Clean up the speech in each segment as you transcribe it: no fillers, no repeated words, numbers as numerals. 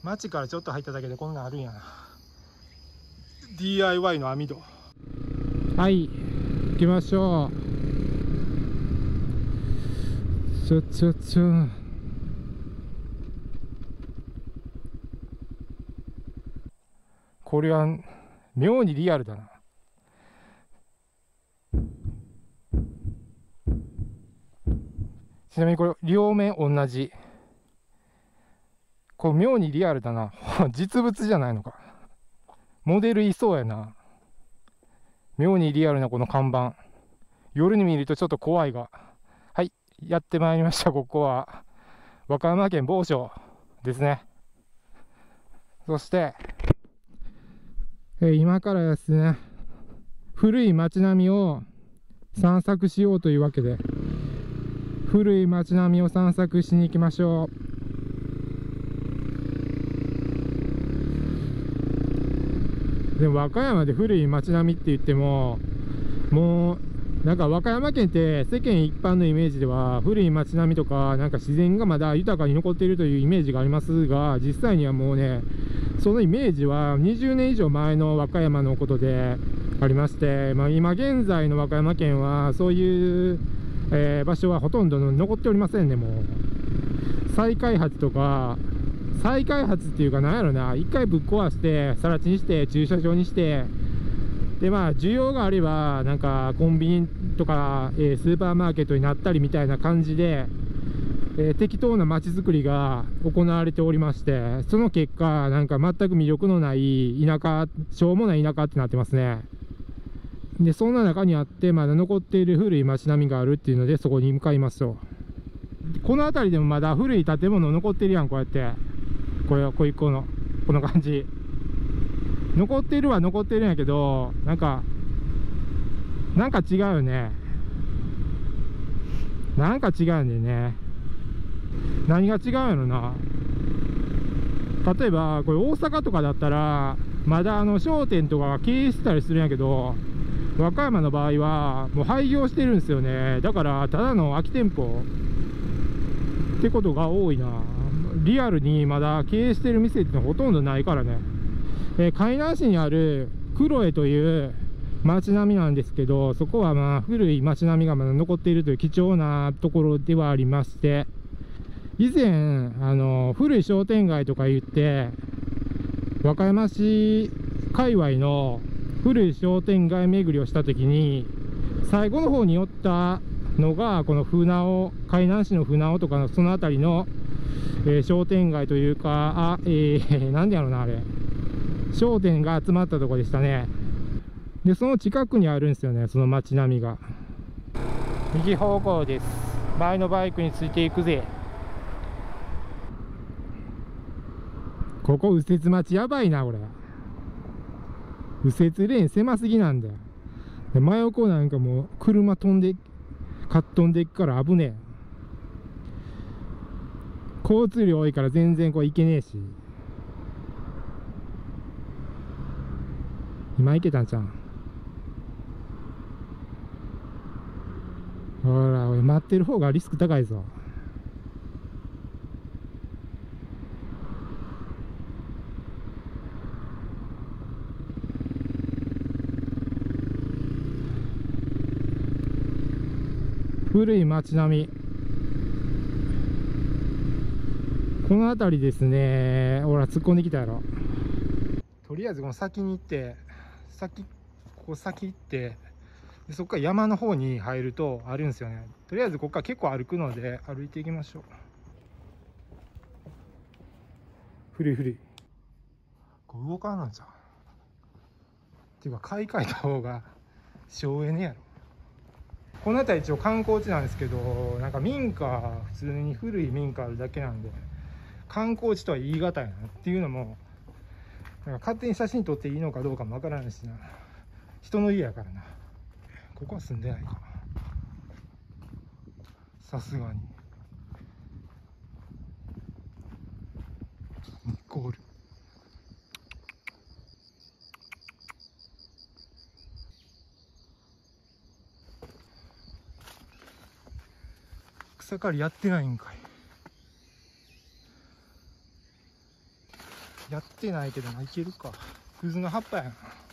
町からちょっと入っただけでこんなんあるんやな。 DIY の網戸。はい、行きましょう。これは妙にリアルだな。ちなみにこれ両面同じ。こう妙にリアルだな。実物じゃないのか。モデルいそうやな。妙にリアルなこの看板。夜に見るとちょっと怖いが。はい、やってまいりました。ここは和歌山県某所ですね。そして今からですね、古い街並みを散策しようというわけで、古い街並みを散策しに行きましょう。でも和歌山で古い街並みって言っても、もうなんか和歌山県って世間一般のイメージでは古い街並みとかなんか自然がまだ豊かに残っているというイメージがありますが、実際にはもうね、そのイメージは20年以上前の和歌山のことでありまして、今現在の和歌山県はそういう、場所はほとんど残っておりませんね。もう再開発とか、再開発っていうかなんやろな、一回ぶっ壊して更地にして駐車場にして、で需要があればなんかコンビニとか、スーパーマーケットになったりみたいな感じで、適当な街づくりが行われておりまして、その結果なんか全く魅力のない田舎、しょうもない田舎ってなってますね。でそんな中にあってまだ残っている古い街並みがあるっていうので、そこに向かいますと。この辺りでもまだ古い建物残ってるやん。こうやってこれはこの感じ残ってるは残ってるんやけど、なんか違うよね。なんか違うんだよね。何が違うんやろな。例えばこれ大阪とかだったらまだ商店とかが経営してたりするんやけど、和歌山の場合はもう廃業してるんですよね。だからただの空き店舗ってことが多いな。リアルにまだ経営してる店ってのはほとんどないからね。海南市にある黒江という街並みなんですけど、そこは古い街並みがまだ残っているという貴重なところではありまして、以前古い商店街とか言って和歌山市界隈の古い商店街巡りをした時に、最後の方に寄ったのがこの船尾、海南市の船尾とかのその辺りの、商店街というか、なんでやろうな、あれ商店が集まったところでしたね。でその近くにあるんですよね、その街並みが。右方向です。前のバイクについていくぜ。ここ右折待ちやばいな。これ右折レーン狭すぎなんだよ。で真横なんかもう車飛んでいくから危ねえ。交通量多いから全然これ行けねえし。今行けたんちゃうん。ほら俺待ってる方がリスク高いぞ。古い街並み、この辺りですね。ほら突っ込んできたやろ。とりあえずこの先に行って、ここ先行って、でそこから山の方に入るとあるんですよね。とりあえずここから結構歩くので歩いていきましょう。古いこれ動かんのじゃん。っていうか買い替えた方が省エネやろ。この辺り一応観光地なんですけど、なんか民家、普通に古い民家あるだけなんで観光地とは言い難いなっていうのも、なんか勝手に写真撮っていいのかどうかもわからないしな。人の家やからな。ここは住んでないか、さすがに。ニコール草刈りやってないんかい。 やってないけどいけるか。クズの葉っぱやな。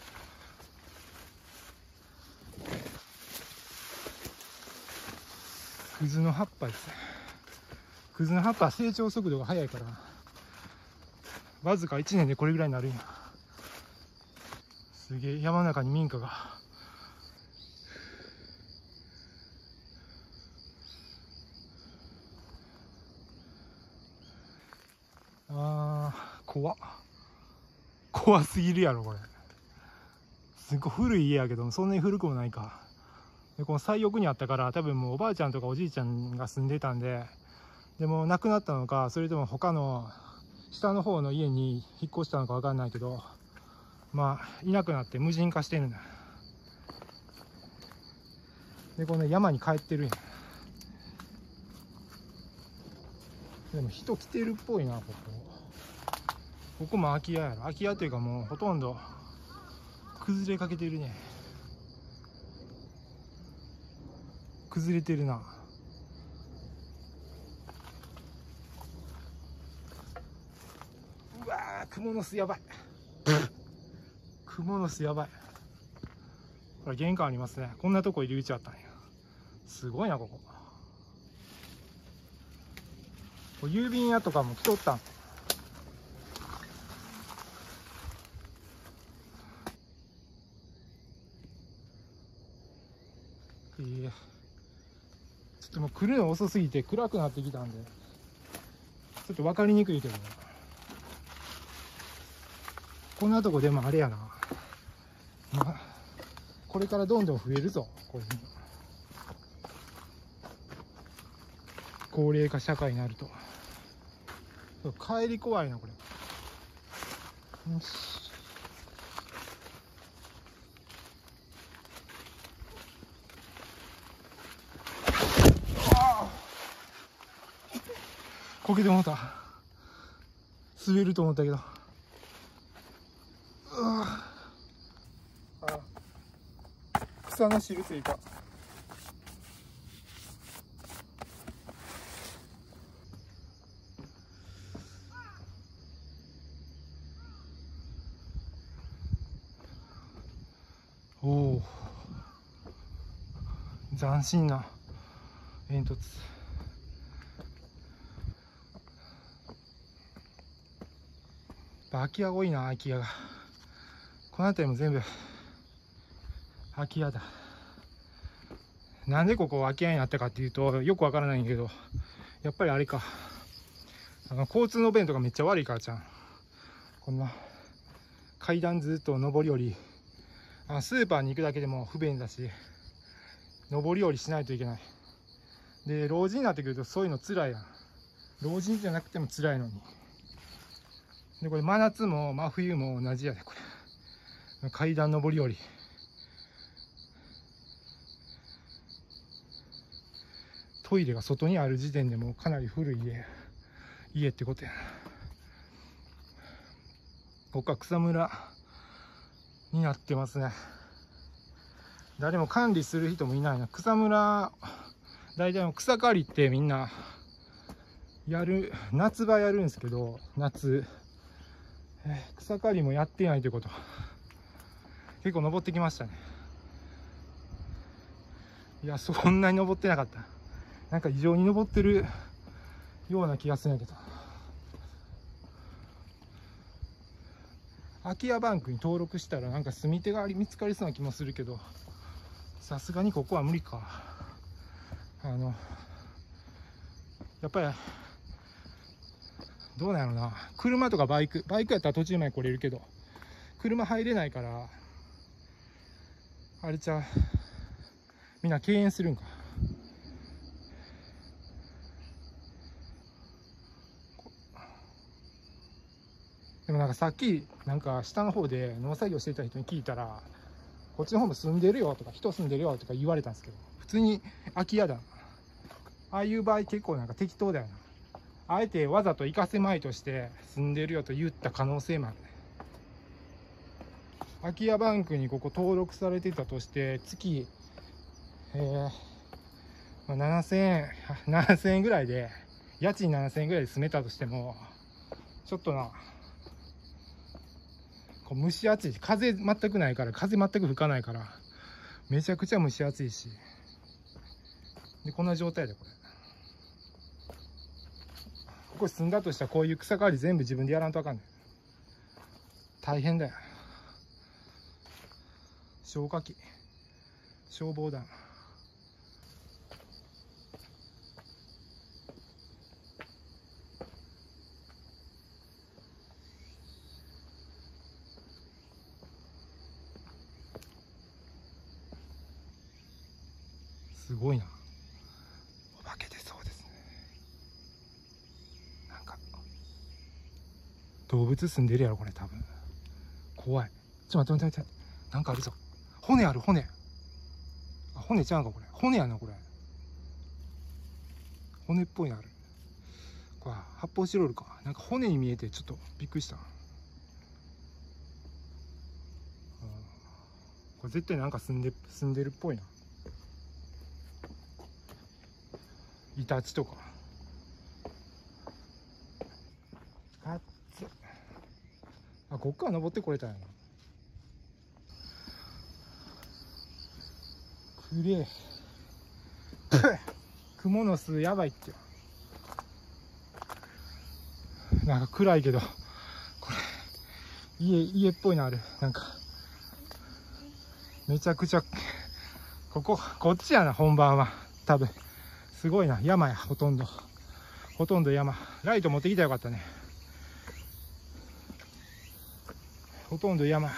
クズの葉っぱですね。クズの葉っぱは成長速度が速いからわずか1年でこれぐらいになるんや。すげえ、山の中に民家が。怖すぎるやろこれ。すごい古い家やけどそんなに古くもないか。でこの最奥にあったから多分もうおばあちゃんとかおじいちゃんが住んでたんで、でも亡くなったのかそれとも他の下の方の家に引っ越したのか分かんないけど、まあいなくなって無人化してるんだ。でこの山に帰ってるんや。でも人来てるっぽいな。ここも空き家やろ。空き家というかもうほとんど崩れかけてるね。崩れてるな。うわー、クモの巣やばい。クモの巣やばい。これ玄関ありますね。こんなとこ入り口あったんや。すごいなここ。郵便屋とかも来とったん。ちょっともう来るの遅すぎて暗くなってきたんでちょっと分かりにくいけどね。こんなとこでもあれやな、まあ、これからどんどん増えるぞ。こういう高齢化社会になると帰り怖いなこれ。よし、こけてもうた。滑ると思ったけど。草の汁ついた。おお、斬新な煙突。空き家多いな。空き家がこの辺りも全部空き家だ。なんでここ空き家になったかっていうとよくわからないんやけど、やっぱりあれか、交通の便とかめっちゃ悪いからじゃん。こんな階段ずっと上り下り、スーパーに行くだけでも不便だし上り下りしないといけない。で老人になってくるとそういうの辛いやん。老人じゃなくても辛いのに。でこれ真夏も真冬も同じやで。これ階段上り下り、トイレが外にある時点でもうかなり古い家ってことやな。ここは草むらになってますね。誰も管理する人もいないな。草むら大体草刈りってみんなやる、夏場やるんですけど、夏草刈りもやってないということ。結構登ってきましたね。いやそんなに登ってなかった。なんか異常に登ってるような気がするんやけど。空き家バンクに登録したらなんか住み手が見つかりそうな気もするけど、さすがにここは無理か。やっぱりどうなんやろな。車とかバイクやったら途中まで来れるけど車入れないからあれちゃう、みんな敬遠するんか。でもなんかさっきなんか下の方で農作業してた人に聞いたら、こっちの方も住んでるよとか人住んでるよとか言われたんですけど、普通に空き家だな。ああいう場合結構なんか適当だよな。あえてわざと行かせまいとして住んでるよと言った可能性もあるね。空き家バンクにここ登録されてたとして月、7000円ぐらいで、家賃7000円ぐらいで住めたとしてもちょっとなこう蒸し暑いし、風全くないから、風全く吹かないからめちゃくちゃ蒸し暑いし、でこんな状態で、ここ住んだとしたらこういう草刈り全部自分でやらんとあかんねん。大変だよ。消火器、消防団、すごいな。お化け出そうですね。なんか動物住んでるやろこれ多分。怖い。ちょっと待って待って待って、なんかあるぞ。骨ある、骨。あ、骨ちゃうんかこれ。骨やなこれ。骨っぽいのある。これ発泡スチロールか。なんか骨に見えてちょっとびっくりした。これ絶対なんか住んでるっぽいな。イタチとか。あっつ。あ、こっから登ってこれたんやな。くれえ。蜘蛛の巣やばいって。なんか暗いけど、これ家っぽいのある。なんかめちゃくちゃこっちやな本番は多分。すごいな、山や。ほとんど山。ライト持ってきたらよかったね。ほとんど山。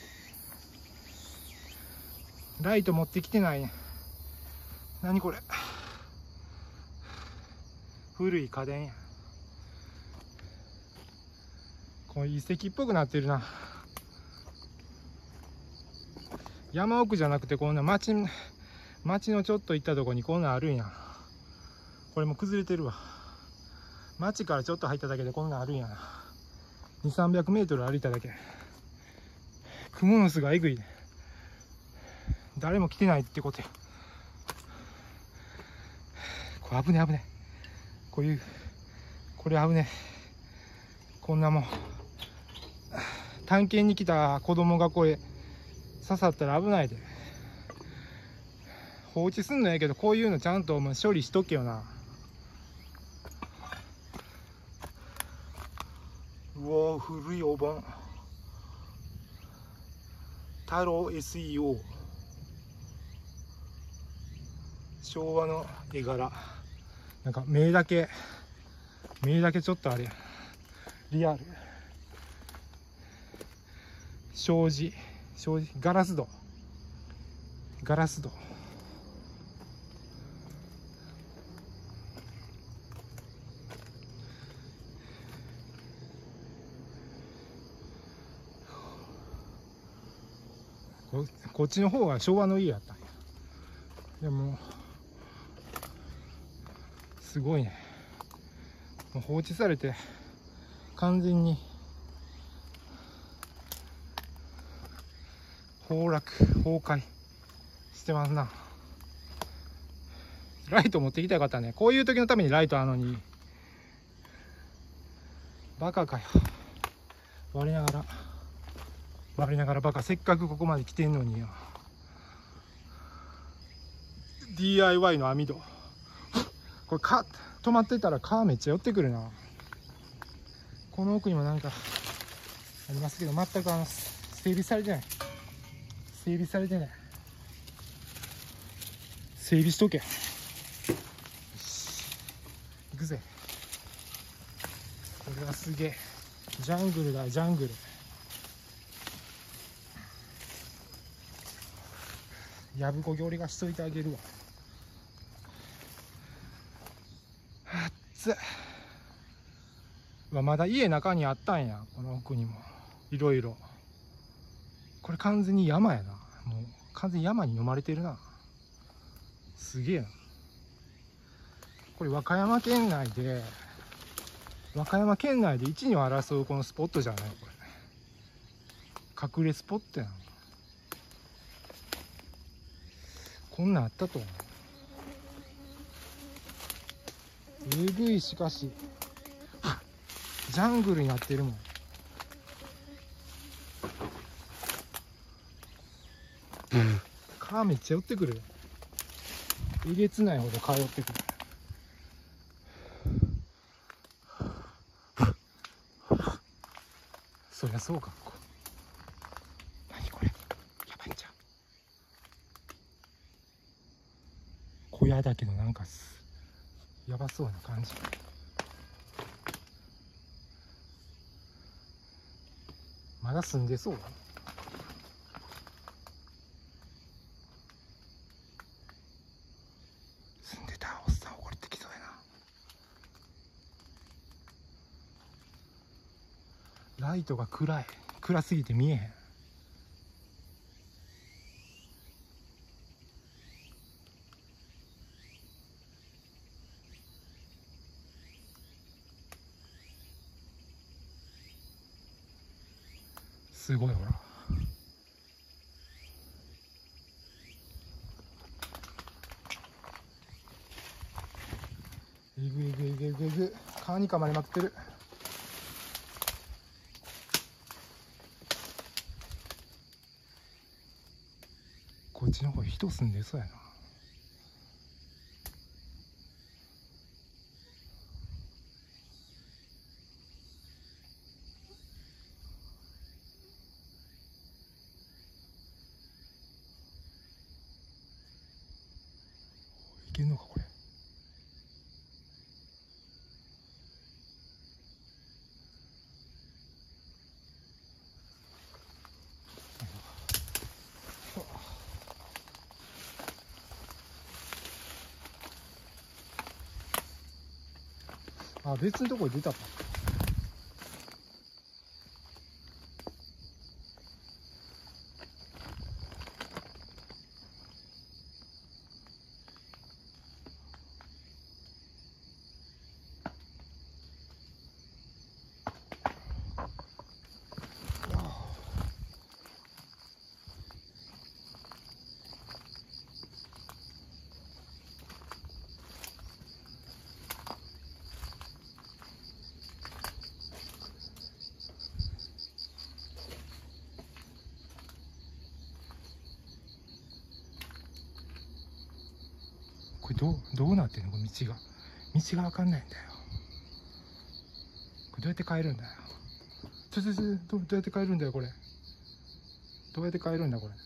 ライト持ってきてないね。何これ、古い家電や。これ遺跡っぽくなってるな。山奥じゃなくてこんな町のちょっと行ったとこにこんなんあるんや。これも崩れてるわ。町からちょっと入っただけでこんなんあるんやな。200、300メートル歩いただけ。蜘蛛の巣がえぐいね。誰も来てないってことや。これ危ね危ね。これ危ね。こんなもん探検に来た子供がこれ刺さったら危ないで。放置すんのやけど、こういうのちゃんと処理しとけよな。うわ、古いお盆。太郎 SEO。昭和の絵柄。なんか目だけちょっとあれリアル。障子、ガラス戸。こっちの方が昭和の家やったんや。でもすごいね。もう放置されて完全に崩壊してますな。ライト持ってきたかったね。こういう時のためにライトあるのに。バカかよ。我ながらバカ。せっかくここまで来てんのによ。DIY の網戸。これ止まってたら蚊めっちゃ寄ってくるな。この奥にもなんかありますけど、全く整備されてない。整備しとけ。よし行くぜ。これはすげえ。ジャングルだ、ジャングル。やぶこぎ俺がしといてあげるわ。あっつ。まだ家中にあったんや。この奥にもいろいろ。これ完全に山やな。もう完全に山に飲まれてるな。すげえな。これ和歌山県内で一二を争うこのスポットじゃない、これ。隠れスポットやな。こんなんあったと思う。えぐい。しかしジャングルになってるもん。 蚊めっちゃ寄ってくる。えげつないほど蚊寄ってくる。そりゃそうか。何これ、やばいんちゃう。小屋だけどなんかやばそうな感じ。まだ住んでそう。住んでたらおっさん怒ってきそうやな。ライトが暗すぎて見えへん。すごいほら。えぐえぐえぐえぐえぐ。川に噛まれまくってる。こっちの方人住んでそうやな。いけんのかこれ。あ、別のとこに出たか。これどうなってんの、これ道が分かんないんだよ。これどうやって帰るんだよ。どうやって帰るんだよこれ。どうやって帰るんだこれ。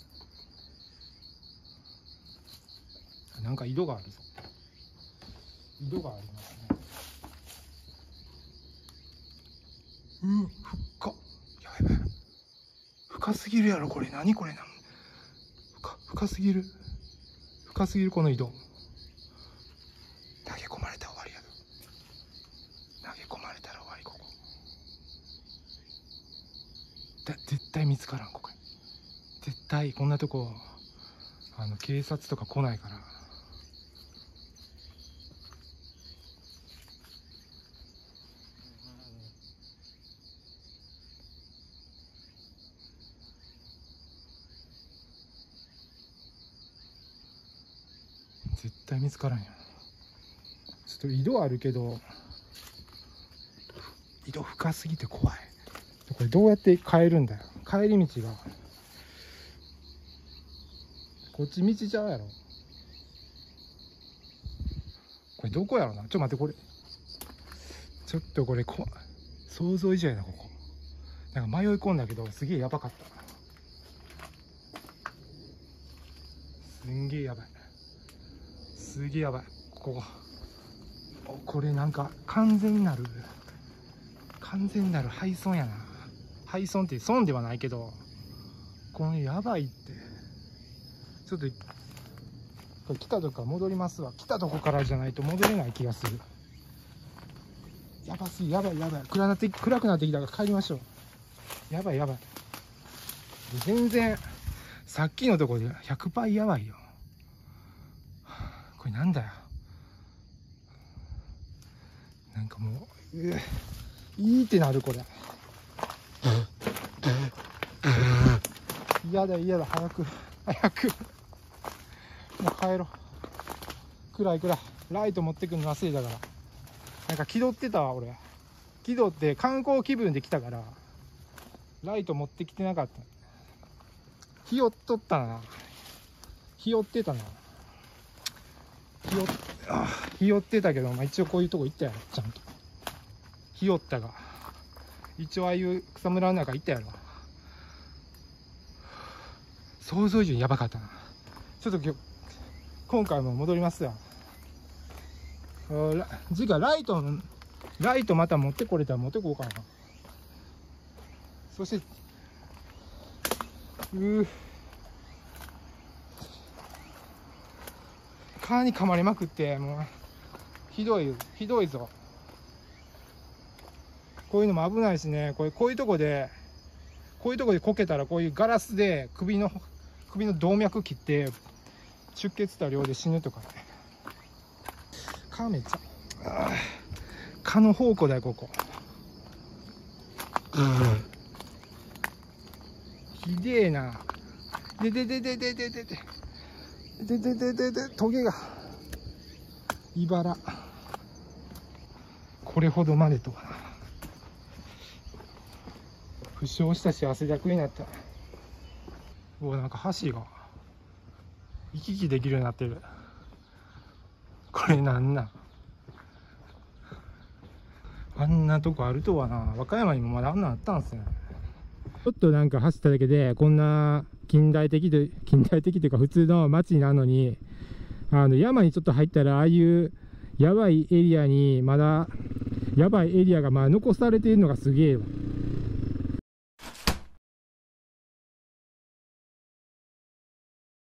なんか井戸があるぞ。井戸がありますね。深っ。やばい。深すぎるやろこれ。何これな。深すぎる。深すぎるこの井戸。投げ込まれたら終わりやろ。投げ込まれたら終わり。ここ絶対見つからん。ここ絶対こんなとこ警察とか来ないから。絶対見つからんやん。ちょっと井戸あるけど井戸深すぎて怖い。これどうやって帰るんだよ。帰り道がこっち道ちゃうやろ。これどこやろな。ちょっと待って、これちょっとこれ想像以上やな。ここなんか迷い込んだけどすげえやばかった。すんげえやばい。すげえやばい。これなんか完全なる廃村やな。廃村って村ではないけど、これやばいって。ちょっとこれ来たとこから戻りますわ。来たとこからじゃないと戻れない気がする。やばすぎ。やばい。暗くなってきたから帰りましょう。やばい。全然さっきのとこで100倍やばいよ。これなんだよ。なんかもういいってなるこれ。嫌だ早くもう帰ろう。暗いライト持ってくるの忘れたから。なんか気取ってたわ俺。気取って観光気分で来たからライト持ってきてなかった。 ひよっとったな。ひよってたな。ひよってたけど、まあ、一応こういうとこ行ったやろ、ちゃんと。ひよったが。一応ああいう草むらの中行ったやろ。想像以上にやばかったな。ちょっと今回も戻りますわ。次回ライトまた持ってこれたら持ってこうかな。そして、蚊に噛まれまくって、もう、ひどいぞ。こういうのも危ないしね、こういうとこでこけたら、こういうガラスで首の動脈切って、出血多量で死ぬとかね。蚊めっちゃ、蚊の宝庫だよ、ここ。ひでえな。トゲが。いばら。これほどまでとはな。負傷したし汗だくになった。なんか橋が行き来できるようになってる。これなんなん。あんなとこあるとはな。和歌山にもまだあんなあったんすね。ちょっとなんか走っただけでこんな近代的というか普通の街になるのに、山にちょっと入ったら、ああいうやばいエリアがまあ残されているのがすげえわ。